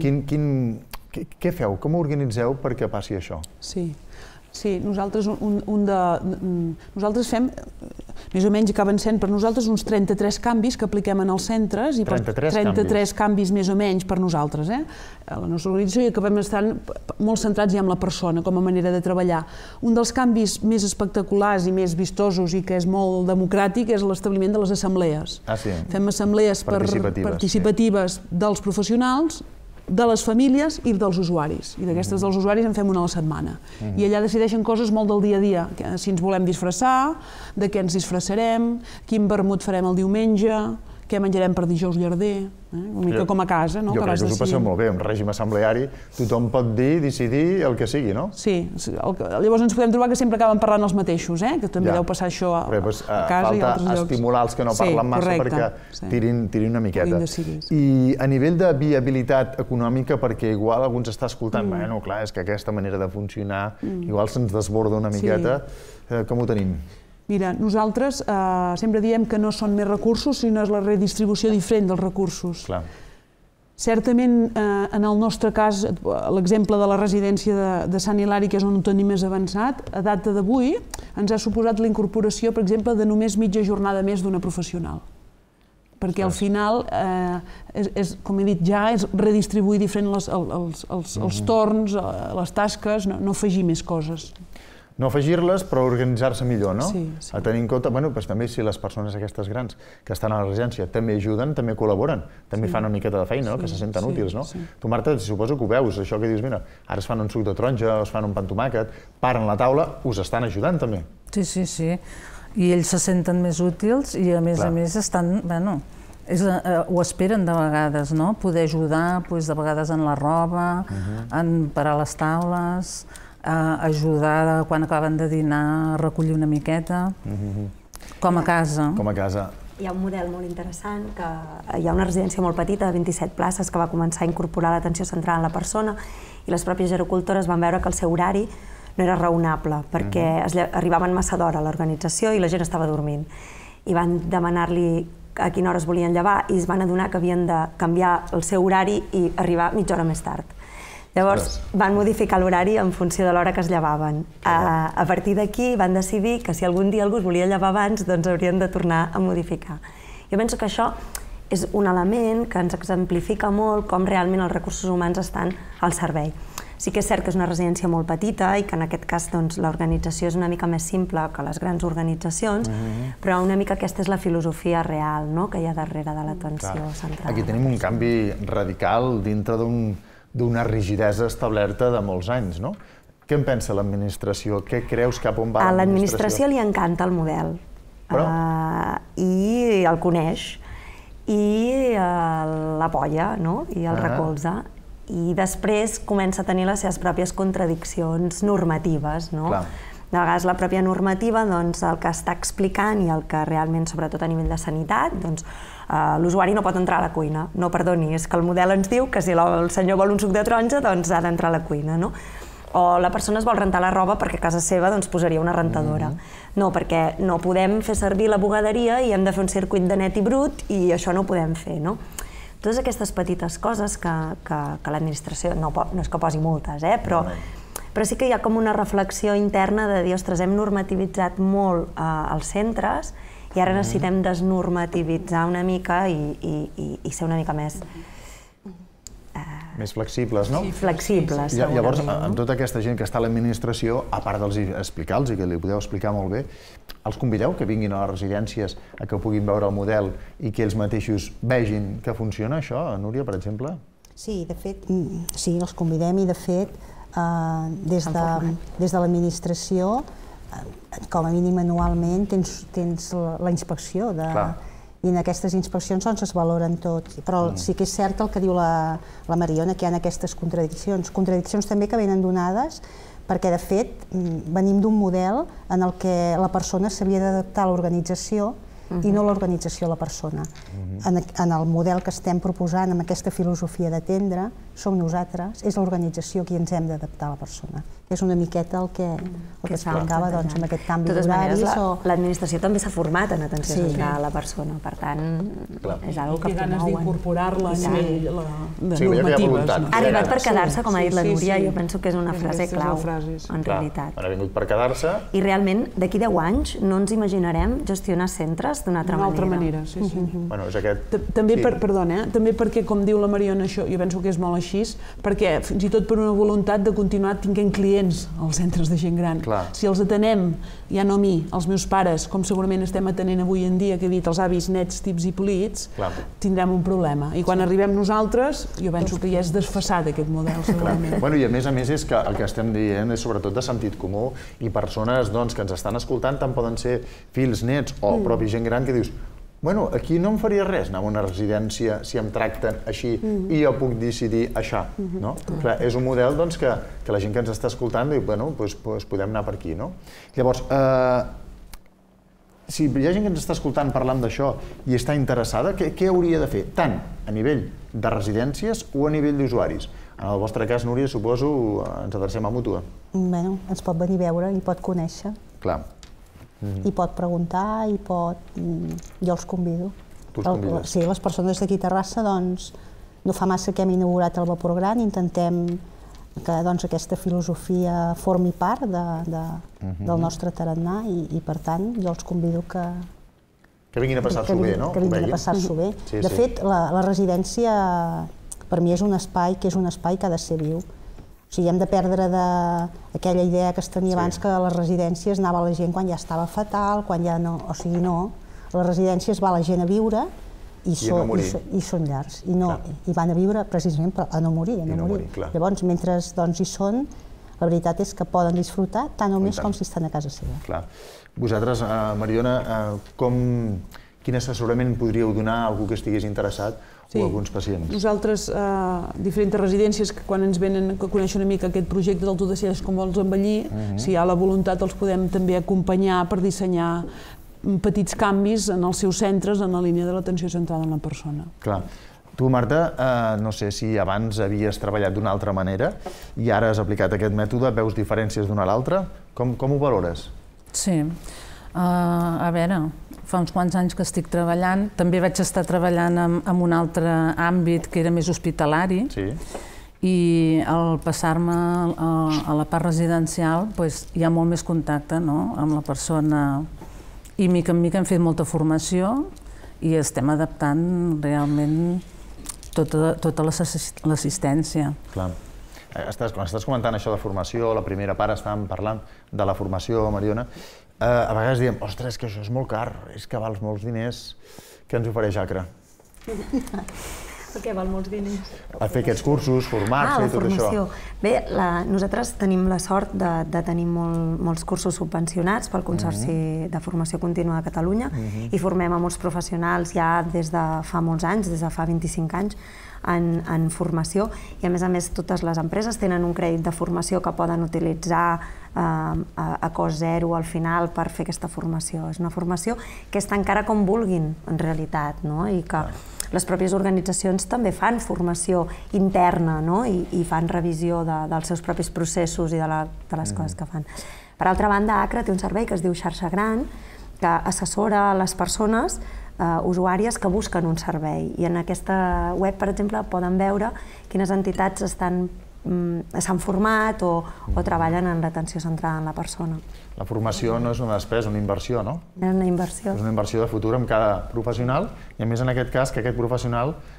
Què feu? Com ho organitzeu perquè passi això? Sí. Sí, nosaltres, un, un de, nosaltres fem, més o menys acaben sent per nosaltres uns trenta-tres canvis que apliquem en els centres, i trenta-tres canvis més o menys per nosaltres, eh? A la nostra organització, i acabem estant molt centrats ja en la persona com a manera de treballar. Un dels canvis més espectaculars i més vistosos i que és molt democràtic és l'establiment de les assemblees. Ah, sí? Fem assemblees participatives dels professionals, de les famílies i dels usuaris. I d'aquestes dels usuaris en fem una a la setmana. I allà decideixen coses molt del dia a dia. Si ens volem disfressar, de què ens disfressarem, quin vermut farem el diumenge, què menjarem per dijous llarder, una mica com a casa. Jo crec que us ho passeu molt bé, amb règim assembleari tothom pot dir, decidir el que sigui, no? Sí, llavors ens podem trobar que sempre acaben parlant els mateixos, que també deu passar això a casa i a altres llocs. Falta estimular els que no parlen massa perquè tirin una miqueta. I a nivell de viabilitat econòmica, perquè igual algú ens està escoltant, bueno, clar, és que aquesta manera de funcionar igual se'ns desborda una miqueta, com ho tenim? Mira, nosaltres sempre diem que no són més recursos, sinó és la redistribució diferent dels recursos. Certament, en el nostre cas, l'exemple de la residència de Sant Hilari, que és on ho tenim més avançat, a data d'avui ens ha suposat la incorporació, per exemple, de només mitja jornada més d'una professional. Perquè al final, com he dit ja, és redistribuir diferent els torns, les tasques, no afegir més coses. No afegir-les, però organitzar-se millor, no? Sí, sí. A tenir en compte, bueno, doncs també si les persones aquestes grans que estan a la residència també ajuden, també col·laboren, també fan una miqueta de feina, que se senten útils, no? Tu, Marta, suposo que ho veus, això que dius, mira, ara es fan un suc de taronja, es fan un pa amb tomàquet, paren la taula, us estan ajudant també. Sí, sí, sí. I ells se senten més útils i, a més a més, estan, bueno, ho esperen de vegades, no? Poder ajudar, de vegades en la roba, en parar les taules, ajudar quan acaben de dinar a recollir una miqueta, com a casa. Com a casa. Hi ha un model molt interessant, que hi ha una residència molt petita de vint-i-set places que va començar a incorporar l'atenció central en la persona i les pròpies gerocultores van veure que el seu horari no era raonable perquè arribaven massa d'hora a l'organització i la gent estava dormint. I van demanar-li a quina hora es volien llevar i es van adonar que havien de canviar el seu horari i arribar mitja hora més tard. Llavors van modificar l'horari en funció de l'hora que es llevaven. A partir d'aquí van decidir que si algun dia algú es volia llevar abans, doncs haurien de tornar a modificar. Jo penso que això és un element que ens exemplifica molt com realment els recursos humans estan al servei. Sí que és cert que és una residència molt petita i que en aquest cas l'organització és una mica més simple que les grans organitzacions, però una mica aquesta és la filosofia real que hi ha darrere de l'atenció central. Aquí tenim un canvi radical dintre d'una rigidesa establerta de molts anys, no? Què en pensa l'administració? Què creus cap on va l'administració? A l'administració li encanta el model i el coneix i l'apoya i el recolza. I després comença a tenir les seves pròpies contradiccions normatives. De vegades la pròpia normativa el que està explicant i el que realment, sobretot a nivell de sanitat, l'usuari no pot entrar a la cuina. No, perdoni, és que el model ens diu que si el senyor vol un suc de taronja doncs ha d'entrar a la cuina. O la persona es vol rentar la roba perquè a casa seva posaria una rentadora. No, perquè no podem fer servir la bugaderia i hem de fer un circuit de net i brut i això no ho podem fer. Totes aquestes petites coses que l'administració, no és que posi moltes, però sí que hi ha com una reflexió interna de dir, ostres, hem normativitzat molt els centres i ara necessitem desnormativitzar una mica i ser una mica més Més flexibles, no? Sí, flexibles, sí, sí. Llavors, amb tota aquesta gent que està a l'administració, a part dels explicar-los, i que li podeu explicar molt bé, els convideu que vinguin a les residències a que puguin veure el model i que ells mateixos vegin que funciona això, Núria, per exemple? Sí, de fet, sí, els convidem i, de fet, des de l'administració, com a mínim anualment, tens la inspecció de... I en aquestes inspeccions es valoren tots. Però sí que és cert el que diu la Mariona, que hi ha aquestes contradiccions. Contradiccions també que venen donades perquè, de fet, venim d'un model en el què la persona s'havia d'adaptar a l'organització i no l'organització a la persona. En el model que estem proposant, amb aquesta filosofia d'atendre, som nosaltres, és l'organització qui ens hem d'adaptar a la persona. És una miqueta el que explicava amb aquest canvi d'horaris. L'administració també s'ha format en atenció centrada a la persona, per tant, és una cosa que promouen. I ganes d'incorporar-la a nivell de normatives. Ha arribat per quedar-se, com ha dit la Núria, jo penso que és una frase clau, en realitat. Ha vingut per quedar-se. I realment, d'aquí deu anys, no ens imaginarem gestionar centres d'una altra manera. D'una altra manera, sí, sí. Bueno, és aquest... També, perdona, també perquè, com diu la Mariona, això, jo penso que és molt així, perquè fins i tot per una voluntat de continuar tinguent clients als centres de gent gran. Si els atenem, ja no a mi, als meus pares, com segurament estem atenent avui en dia, que he dit els avis nets, tips i polits, tindrem un problema. I quan arribem nosaltres, jo penso que ja és desfasat aquest model, segurament. I a més a més és que el que estem dient és sobretot de sentit comú i persones que ens estan escoltant tant poden ser fills, nets o propi gent gran que dius bueno, aquí no em faria res anar a una residència si em tracten així i jo puc decidir això, no? És un model que la gent que ens està escoltant diu, bueno, doncs podem anar per aquí, no? Llavors, si hi ha gent que ens està escoltant parlant d'això i està interessada, què hauria de fer? Tant a nivell de residències o a nivell d'usuaris? En el vostre cas, Núria, suposo, ens adrecem a Mútua. Bé, ens pot venir a veure i pot conèixer. Clar. I pot preguntar, i pot... Jo els convido. Tu els convides? Sí, les persones d'aquí a Terrassa, doncs, no fa massa que hem inaugurat el Vaporogran, intentem que aquesta filosofia formi part del nostre tarannà i, per tant, jo els convido que... Que vinguin a passar-s'ho bé, no? Que vinguin a passar-s'ho bé. De fet, la residència, per mi, és un espai que és un espai que ha de ser viu. O sigui, hem de perdre aquella idea que es tenia abans que a les residències anava la gent quan ja estava fatal, quan ja no... O sigui, no. A les residències va la gent a viure i són llars. I van a viure precisament a no morir. Llavors, mentre hi són, la veritat és que poden disfrutar tant o més com si estan a casa seva. Clar. Vosaltres, Mariona, quin assessorament podríeu donar a algú que estigués interessat o alguns pacients? Nosaltres, diferents residències que quan ens venen, que coneixen una mica aquest projecte del Tu decideixes com vols envellir, si hi ha la voluntat els podem també acompanyar per dissenyar petits canvis en els seus centres en la línia de l'atenció centrada en la persona. Clar. Tu, Marta, no sé si abans havies treballat d'una altra manera i ara has aplicat aquest mètode, veus diferències d'una a l'altra? Com ho valores? Sí. A veure, fa uns quants anys que estic treballant, també vaig estar treballant en un altre àmbit que era més hospitalari i al passar-me a la part residencial hi ha molt més contacte amb la persona i mica en mica hem fet molta formació i estem adaptant realment tota l'assistència. Clar. Quan estàs comentant això de formació, la primera part estàvem parlant de la formació, Mariona, a vegades diem, ostres, que això és molt car, és que val molts diners. Què ens ofereix Acra? El que val molts diners? A fer aquests cursos, formar-se i tot això. Ah, la formació. Bé, nosaltres tenim la sort de tenir molts cursos subvencionats pel Consorci de Formació Contínua de Catalunya i formem a molts professionals ja des de fa molts anys, des de fa vint-i-cinc anys, en formació i a més a més totes les empreses tenen un crèdit de formació que poden utilitzar a cost zero al final per fer aquesta formació. És una formació que és tan cara com vulguin en realitat i que les pròpies organitzacions també fan formació interna i fan revisió dels seus propis processos i de les coses que fan. Per altra banda, Acra té un servei que es diu Xarxa Gran que assessora les persones usuàries que busquen un servei i en aquesta web, per exemple, poden veure quines entitats s'han format o treballen en l'atenció centrada en la persona. La formació no és una despesa, és una inversió, no? És una inversió. És una inversió de futur amb cada professional i a més en aquest cas que aquest professional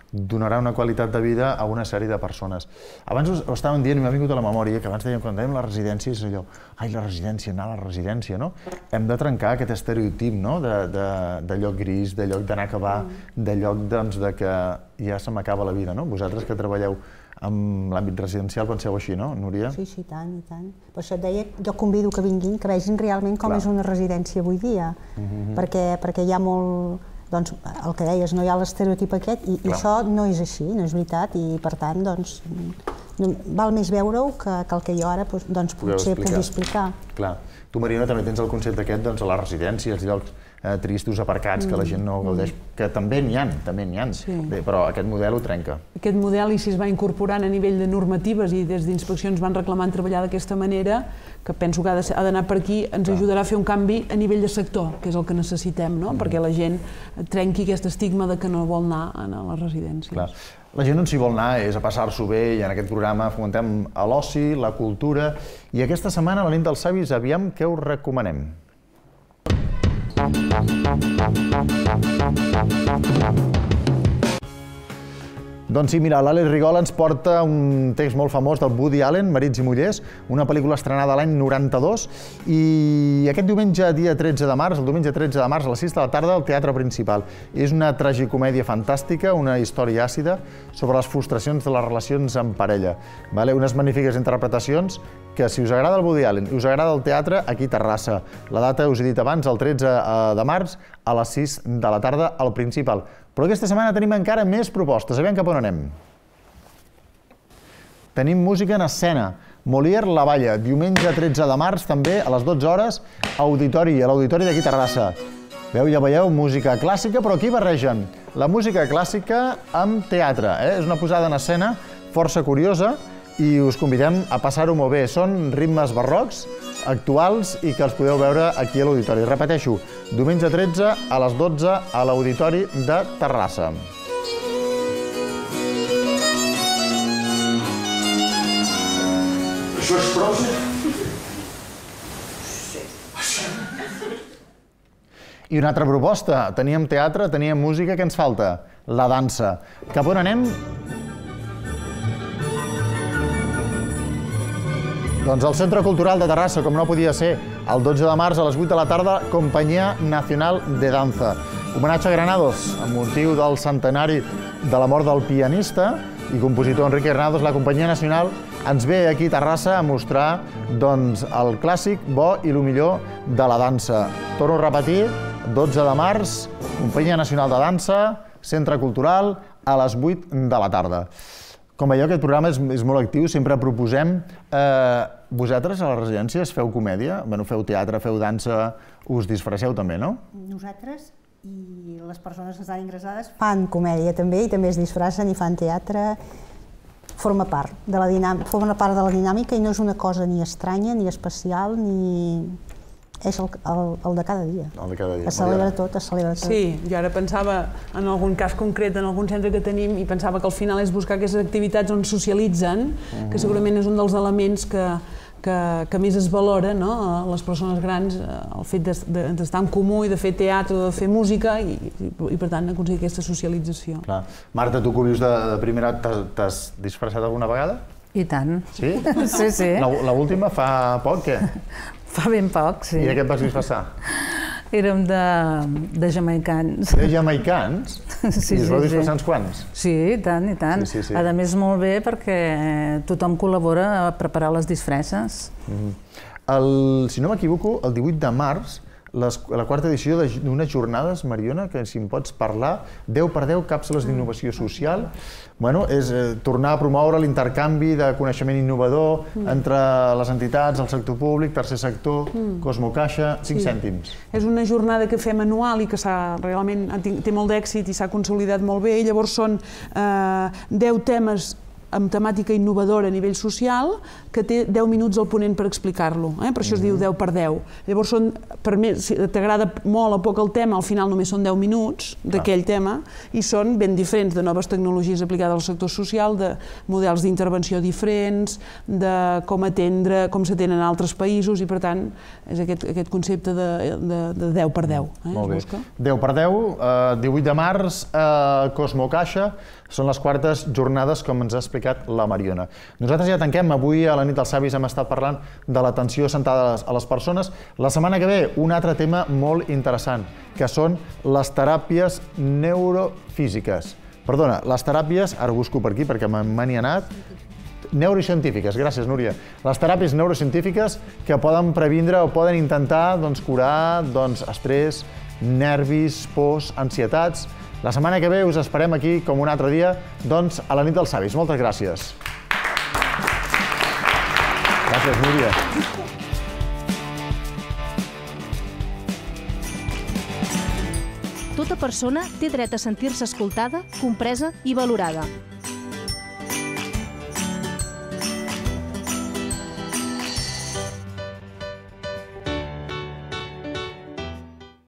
donarà una qualitat de vida a una sèrie de persones. Abans ho estàvem dient i m'ha vingut a la memòria que abans dèiem, quan dèiem la residència, és allò, ai, la residència, anar a la residència, no? Hem de trencar aquest estereotip, no?, de lloc gris, de lloc d'anar a acabar, de lloc, doncs, de que ja se m'acaba la vida, no? Vosaltres que treballeu en l'àmbit residencial penseu així, no, Núria? Sí, sí, tant, i tant. Per això et deia, jo convido que vinguin, que vegin realment com és una residència avui dia, perquè hi ha molt... Doncs el que deies, no hi ha l'estereotip aquest i això no és així, no és veritat, i per tant, doncs, val més veure-ho que el que jo ara potser pugui explicar. Clar. Tu, Mariona, també tens el concepte aquest, doncs, a la residència, als llocs tristos, aparcats, que la gent no gaudeix, que també n'hi ha, també n'hi ha, però aquest model ho trenca. Aquest model, i si es va incorporant a nivell de normatives i des d'inspeccions van reclamant treballar d'aquesta manera, que penso que ha d'anar per aquí, ens ajudarà a fer un canvi a nivell de sector, que és el que necessitem, perquè la gent trenqui aquest estigma de que no vol anar a les residències. La gent on s'hi vol anar és a passar-s'ho bé i en aquest programa fomentem l'oci, la cultura, i aquesta setmana, a la nit dels savis, aviam què us recomanem. Doncs sí, mira, l'Àlex Rigol ens porta un text molt famós del Woody Allen, Marits i mullers, una pel·lícula estrenada l'any noranta-dos, i aquest diumenge, dia tretze de març, el diumenge tretze de març, a les sis de la tarda, al Teatre Principal. És una tragicomèdia fantàstica, una història àcida sobre les frustracions de les relacions en parella. Unes magnífiques interpretacions que, si us agrada el Woody Allen i us agrada el teatre, aquí a Terrassa. La data, us he dit abans, el tretze de març, a les sis de la tarda, al Principal. Però aquesta setmana tenim encara més propostes. A veure cap on anem. Tenim música en escena. Molière La Balla, diumenge tretze de març, també, a les dotze hores, auditori, a l'auditori d'aquí a Terrassa. Veu, ja veieu, música clàssica, però aquí barregen la música clàssica amb teatre. És una posada en escena força curiosa i us convidem a passar-ho molt bé. Són ritmes barrocs, actuals, i que els podeu veure aquí a l'auditori. Repeteixo, diumenge tretze a les dotze a l'auditori de Terrassa. Això és prosa? I una altra proposta. Teníem teatre, teníem música, què ens falta? La dansa. Cap on anem? Doncs al Centre Cultural de Terrassa, com no podia ser, el dotze de març a les vuit de la tarda, Companyia Nacional de Danza. Homenatge a Granados, amb motiu del centenari de la mort del pianista i compositor Enrique Granados. La Companyia Nacional ens ve aquí a Terrassa a mostrar el clàssic bo i el millor de la dansa. Torno a repetir, dotze de març, Companyia Nacional de Dansa, Centre Cultural, a les vuit de la tarda. Com veieu, aquest programa és molt actiu, sempre proposem... Vosaltres a les residències feu comèdia? Feu teatre, feu dansa, us disfresseu també, no? Nosaltres i les persones que estan ingressades fan comèdia també, i també es disfressen i fan teatre. Forma part de la dinàmica i no és una cosa ni estranya, ni especial, ni... és el de cada dia. El de cada dia. Es celebra tot, es celebra tot. Sí, jo ara pensava en algun cas concret, en algun centre que tenim, i pensava que al final és buscar aquestes activitats on socialitzen, que segurament és un dels elements que més es valora a les persones grans, el fet d'estar en comú i de fer teatre o de fer música i per tant aconseguir aquesta socialització. Marta, tu que ho vius de primera, t'has disfressat alguna vegada? I tant. Sí? Sí, sí. L'última fa poc, què? Fa ben poc, sí. I de què et vas disfressar? Érem de jamaicans. De jamaicans? Sí, sí. I us vau disfressar uns quants? Sí, i tant, i tant. A més, molt bé, perquè tothom col·labora a preparar les disfresses. Si no m'equivoco, el divuit de març, la quarta edició d'unes jornades, Mariona, que si em pots parlar, deu per deu càpsules d'innovació social. Bueno, és tornar a promoure l'intercanvi de coneixement innovador entre les entitats, el sector públic, tercer sector, Cosmocaixa, cinc cèntims. És una jornada que fem anual i que realment té molt d'èxit i s'ha consolidat molt bé. Llavors són deu temes amb temàtica innovadora a nivell social, que té deu minuts al ponent per explicar-lo. Per això es diu deu per deu. Llavors, si t'agrada molt o poc el tema, al final només són deu minuts d'aquell tema, i són ben diferents, de noves tecnologies aplicades al sector social, de models d'intervenció diferents, de com atendre, com s'atenen en altres països, i per tant, és aquest concepte de deu per deu. Molt bé. deu per deu, divuit de març, Cosmocaixa, Són les quartes jornades, com ens ha explicat la Mariona. Nosaltres ja tanquem. Avui a la nit dels savis hem estat parlant de l'atenció centrada a les persones. La setmana que ve, un altre tema molt interessant, que són les teràpies neurofísiques. Perdona, les teràpies, ara busco per aquí perquè me n'hi ha anat, neurocientífiques, gràcies Núria. Les teràpies neurocientífiques que poden previndre o poden intentar doncs, curar doncs, estrès, nervis, pors, ansietats. La setmana que ve us esperem aquí com un altre dia, doncs a la nit dels savis. Moltes gràcies. Gràcies, Núria. Tota persona té dret a sentir-se escoltada, compresa i valorada.